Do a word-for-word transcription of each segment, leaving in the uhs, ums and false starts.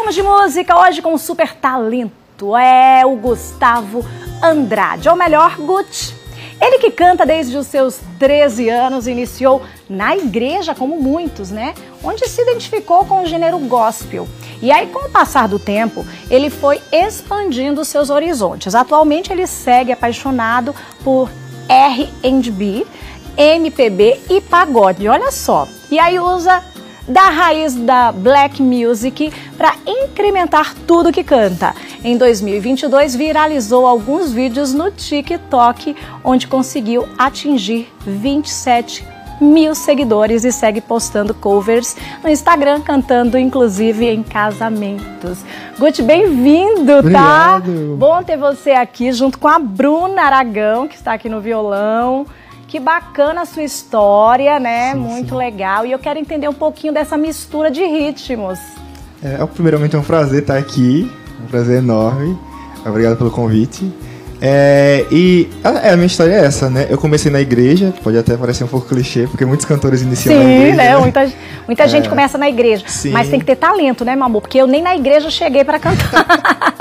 Vamos de música hoje com um super talento, é o Gustavo Andrade, ou melhor, Gucci. Ele que canta desde os seus treze anos, iniciou na igreja, como muitos, né? Onde se identificou com o gênero gospel. E aí, com o passar do tempo, ele foi expandindo seus horizontes. Atualmente, ele segue apaixonado por R and B, M P B e pagode, olha só. E aí usa da raiz da black music para incrementar tudo que canta. Em dois mil e vinte e dois, viralizou alguns vídeos no TikTok, onde conseguiu atingir vinte e sete mil seguidores e segue postando covers no Instagram, cantando inclusive em casamentos. Gucci, bem-vindo, tá? Bom ter você aqui junto com a Bruna Aragão, que está aqui no violão. Que bacana a sua história, né? Sim, muito sim. Legal. E eu quero entender um pouquinho dessa mistura de ritmos. É, primeiramente é um prazer estar aqui, um prazer enorme. Obrigado pelo convite. É, e a, a minha história é essa, né? Eu comecei na igreja, pode até parecer um pouco clichê, porque muitos cantores iniciam sim, na igreja. Né? né? Muita, muita é, gente começa na igreja, sim. Mas tem que ter talento, né, meu amor? Porque eu nem na igreja cheguei para cantar.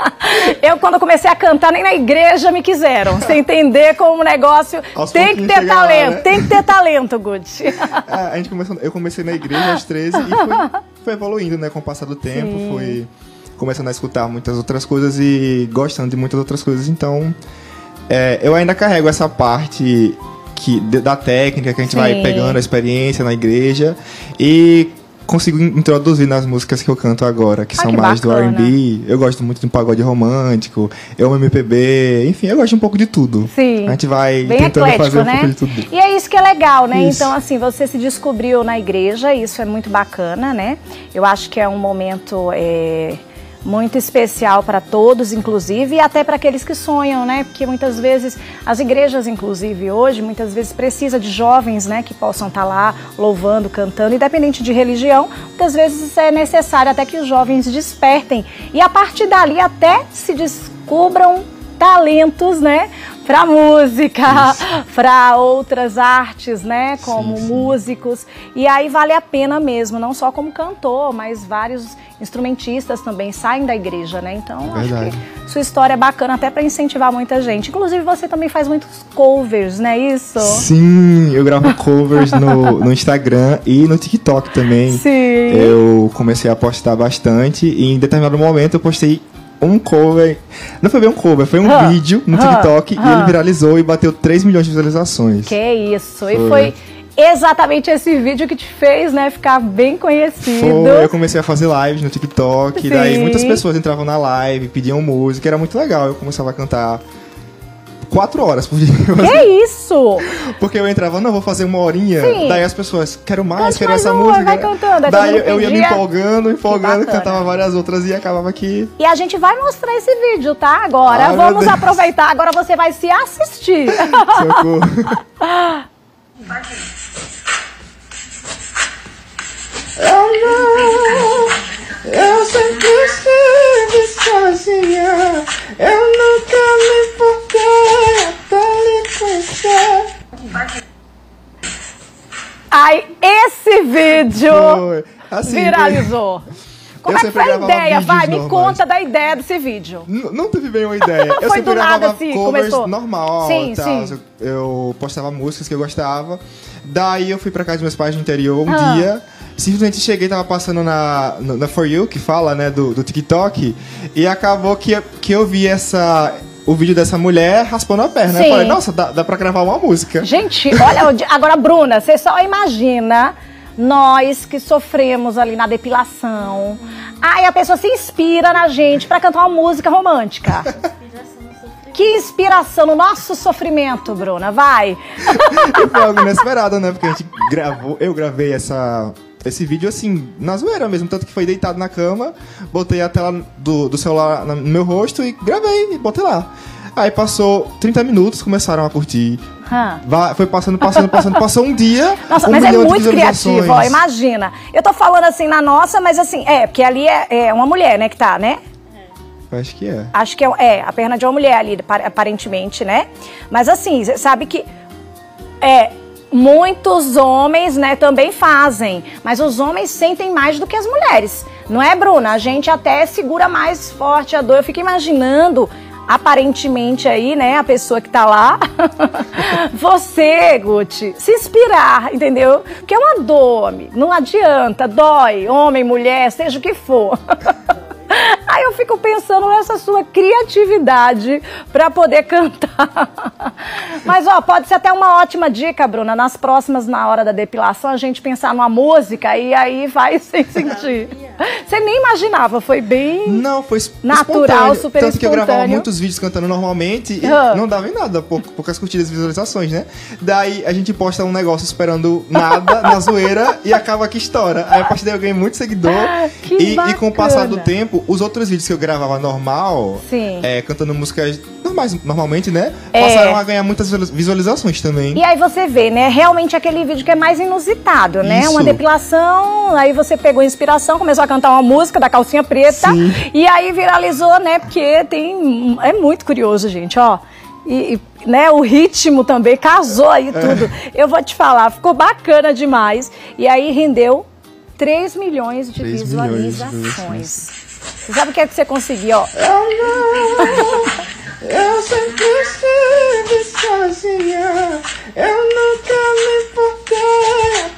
Eu, quando comecei a cantar, nem na igreja me quiseram. Você entender como o negócio Aos tem que ter talento, lá, né? Tem que ter talento, Gucci. É, a gente começou, eu comecei na igreja aos treze e foi, foi evoluindo, né? Com o passar do tempo, sim. Fui começando a escutar muitas outras coisas e gostando de muitas outras coisas, então é, eu ainda carrego essa parte que, da técnica que a gente sim. vai pegando, a experiência na igreja e consigo introduzir nas músicas que eu canto agora, que ah, são que mais bacana. Do R and B. Eu gosto muito de um pagode romântico, eu amo M P B, enfim, eu gosto um pouco de tudo. Sim. A gente vai bem tentando eclético, fazer um né? pouco de tudo. E é isso que é legal, né? Isso. Então, assim, você se descobriu na igreja, isso é muito bacana, né? Eu acho que é um momento é, muito especial para todos, inclusive, e até para aqueles que sonham, né? Porque muitas vezes, as igrejas, inclusive, hoje, muitas vezes precisa de jovens, né? Que possam estar lá louvando, cantando, independente de religião. Muitas vezes é necessário até que os jovens despertem e a partir dali até se descubram talentos, né? Para música, para outras artes, né? Como sim, sim. músicos. E aí vale a pena mesmo, não só como cantor, mas vários instrumentistas também saem da igreja, né? Então, é acho que sua história é bacana até para incentivar muita gente. Inclusive, você também faz muitos covers, não é isso? Sim, eu gravo covers no, no Instagram e no TikTok também. Sim. Eu comecei a postar bastante e em determinado momento eu postei um cover, não foi bem um cover, foi um huh. vídeo no TikTok huh. e ele viralizou e bateu três milhões de visualizações. Que isso, foi. E foi exatamente esse vídeo que te fez, né, ficar bem conhecido. Foi, eu comecei a fazer lives no TikTok, sim. Daí muitas pessoas entravam na live, pediam música, era muito legal, eu começava a cantar quatro horas por dia. Que isso? Porque eu entrava, não, vou fazer uma horinha. Sim. Daí as pessoas, quero mais, Cante quero mais essa uma, música. Vai cantando. Daí eu, eu ia me empolgando, empolgando, cantava várias outras e acabava que... E a gente vai mostrar esse vídeo, tá? Agora, ah, vamos aproveitar. Agora você vai se assistir. Socorro. Eu não, eu sempre estive sozinha. Eu nunca me importei até lhe conhecer. Ai, esse vídeo foi. Assim, viralizou. Como é que foi a ideia? Vai, me conta da ideia desse vídeo. N não teve bem uma ideia. Eu foi do nada assim, covers começou. Normal, sim, tá? sim. Eu postava músicas que eu gostava. Daí eu fui pra casa dos meus pais no interior um ah. dia. Simplesmente cheguei, tava passando na, na For You, que fala, né, do, do TikTok. E acabou que, que eu vi essa... o vídeo dessa mulher raspando a perna. Sim. Eu falei, nossa, dá, dá pra gravar uma música. Gente, olha, agora, Bruna, você só imagina nós que sofremos ali na depilação. Aí a pessoa se inspira na gente pra cantar uma música romântica. Que inspiração no nosso sofrimento, Bruna, vai! E foi algo inesperado, né? Porque a gente gravou, eu gravei essa... esse vídeo assim, na zoeira mesmo, tanto que foi deitado na cama, botei a tela do, do celular no meu rosto e gravei e botei lá. Aí passou trinta minutos, começaram a curtir. Hum. Vai, foi passando, passando, passando, passou um dia. Nossa, um mas é muito criativo, ó, imagina. Eu tô falando assim na nossa, mas assim, é, porque ali é, é uma mulher, né, que tá, né? Acho que é. Acho que é, é, a perna de uma mulher ali, aparentemente, né? Mas assim, você sabe que é, muitos homens, né, também fazem, mas os homens sentem mais do que as mulheres. Não é, Bruna? A gente até segura mais forte a dor. Eu fico imaginando, aparentemente aí, né, a pessoa que tá lá, você, Guti, se inspirar, entendeu? Porque é uma dor, amigo. Não adianta, dói, homem, mulher, seja o que for. Aí eu fico pensando nessa sua criatividade para poder cantar. Mas, ó, pode ser até uma ótima dica, Bruna, nas próximas, na hora da depilação, a gente pensar numa música e aí vai sem sentir. Você nem imaginava, foi bem Não, foi natural, super Tanto que eu gravava espontâneo. muitos vídeos cantando normalmente e Ah. não dava em nada, pou- poucas curtidas e visualizações, né? Daí a gente posta um negócio esperando nada na zoeira e acaba que estoura. Aí a partir daí eu ganhei muito seguidor. Que e, e com o passar do bacana. tempo, os outros vídeos que eu gravava normal, Sim. é, cantando músicas normais, normalmente, né? É. Passaram a ganhar muitas visualizações também. E aí você vê, né, realmente aquele vídeo que é mais inusitado, né? Isso. Uma depilação, aí você pegou inspiração, começou a cantar uma música da calcinha preta. Sim. E aí viralizou, né? Porque tem... É muito curioso, gente, ó. E, e, né, o ritmo também casou aí tudo. Eu vou te falar, ficou bacana demais. E aí rendeu três milhões de três milhões de visualizações. visualizações. Você sabe o que é que você conseguiu, ó? Eu sempre estive sozinha, eu nunca me importei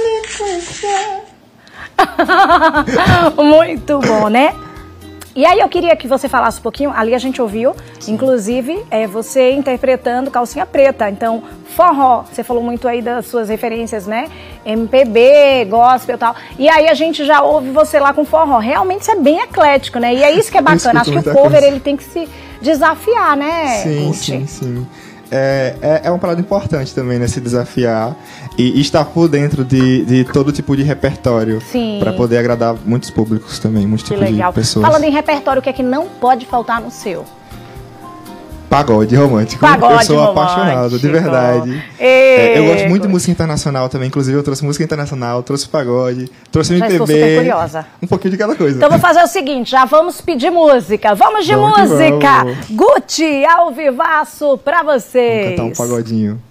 até lhe conhecer. Muito bom, né? E aí eu queria que você falasse um pouquinho, ali a gente ouviu, inclusive, é, você interpretando Calcinha Preta, então forró, você falou muito aí das suas referências, né? M P B, gospel e tal, e aí a gente já ouve você lá com forró, realmente isso é bem eclético, né? E é isso que é bacana, acho que o muita cover coisa. ele tem que se desafiar, né, Sim, Guti? sim, sim. É, é, é uma parada importante também, né? Se desafiar e, e estar por dentro de, de todo tipo de repertório. Sim. Pra poder agradar muitos públicos também, muitos Que tipos legal. de pessoas. Falando em repertório, o que é que não pode faltar no seu? Pagode romântico. Pagode eu sou romântico. apaixonado, de verdade. Ei, É, eu gosto muito de música internacional também. Inclusive, eu trouxe música internacional, trouxe pagode, trouxe Já M P B. estou super curiosa. Um pouquinho de cada coisa. Então vou fazer o seguinte, já vamos pedir música. Vamos de Vamos que música! vamos. Guti, ao vivaço pra vocês. Vamos cantar um pagodinho.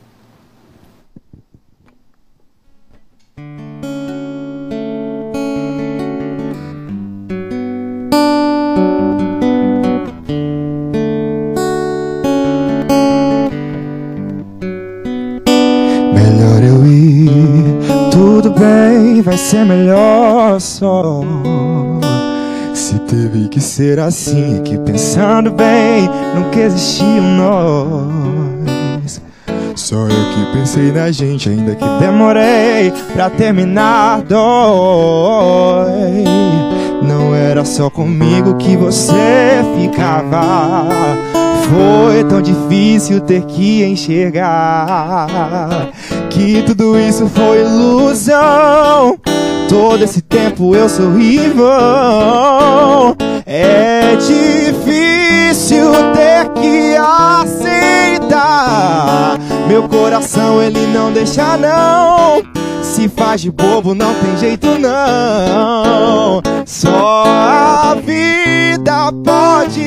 Melhor eu ir, tudo bem, vai ser melhor só. Se teve que ser assim, é que pensando bem, nunca existiu nós. Só eu que pensei na gente, ainda que demorei pra terminar, dói. Não era só comigo que você ficava. Foi tão difícil ter que enxergar que tudo isso foi ilusão. Todo esse tempo eu sorri em vão. É difícil ter que aceitar. Meu coração ele não deixa não. Se faz de bobo não tem jeito não. Só a vida pode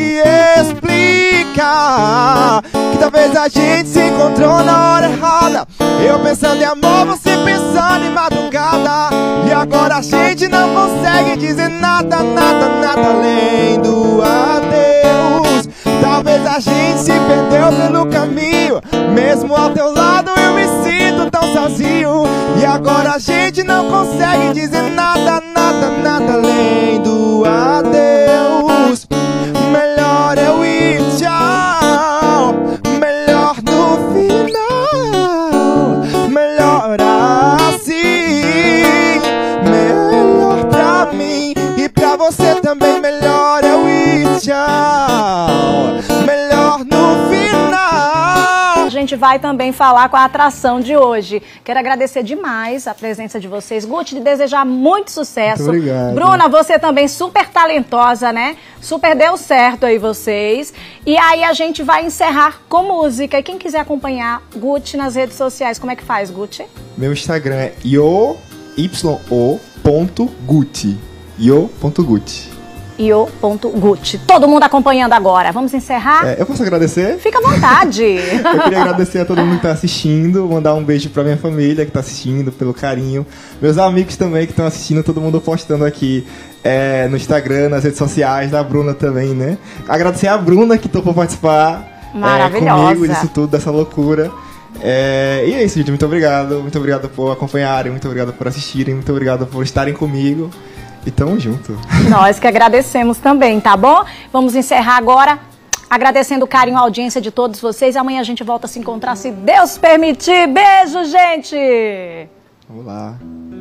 explicar que talvez a gente se encontrou na hora errada. Eu pensando em amor, você pensando em madrugada. E agora a gente não consegue dizer nada, nada, nada além do adeus. Talvez a gente se perdeu pelo caminho. Mesmo ao teu lado eu me sinto tão sozinho. E agora a gente não consegue dizer nada, nada, nada além do adeus. Melhor eu ir, tchau. Melhor no final. Melhor assim. Melhor pra mim e pra você também. Melhor eu ir, tchau. Melhor no final. A gente vai também falar com a atração de hoje. Quero agradecer demais a presença de vocês. Guti, de desejar muito sucesso. Muito obrigado. Bruna, você também super talentosa, né? Super deu certo aí vocês. E aí a gente vai encerrar com música. E quem quiser acompanhar Guti nas redes sociais, como é que faz, Guti? Meu Instagram é yo ponto guti. yo ponto guti. io ponto guti. Todo mundo acompanhando agora. Vamos encerrar? É, eu posso agradecer? Fica à vontade. Eu queria agradecer a todo mundo que está assistindo, mandar um beijo pra minha família que está assistindo, pelo carinho, meus amigos também que estão assistindo, todo mundo postando aqui é, no Instagram, nas redes sociais, da Bruna também, né? Agradecer a Bruna que topou participar Maravilhosa. É, comigo disso tudo, dessa loucura. É, e é isso, gente. Muito obrigado. Muito obrigado por acompanharem, muito obrigado por assistirem, muito obrigado por estarem comigo. E tamo junto. Nós que agradecemos também, tá bom? Vamos encerrar agora agradecendo o carinho e a audiência de todos vocês. Amanhã a gente volta a se encontrar, se Deus permitir. Beijo, gente! Vamos lá.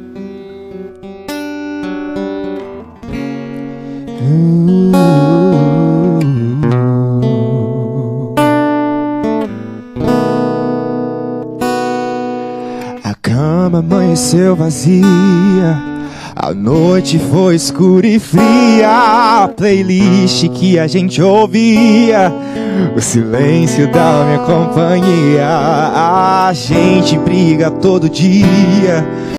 A cama amanheceu vazia, a noite foi escura e fria. A playlist que a gente ouvia, o silêncio da minha companhia. A gente briga todo dia.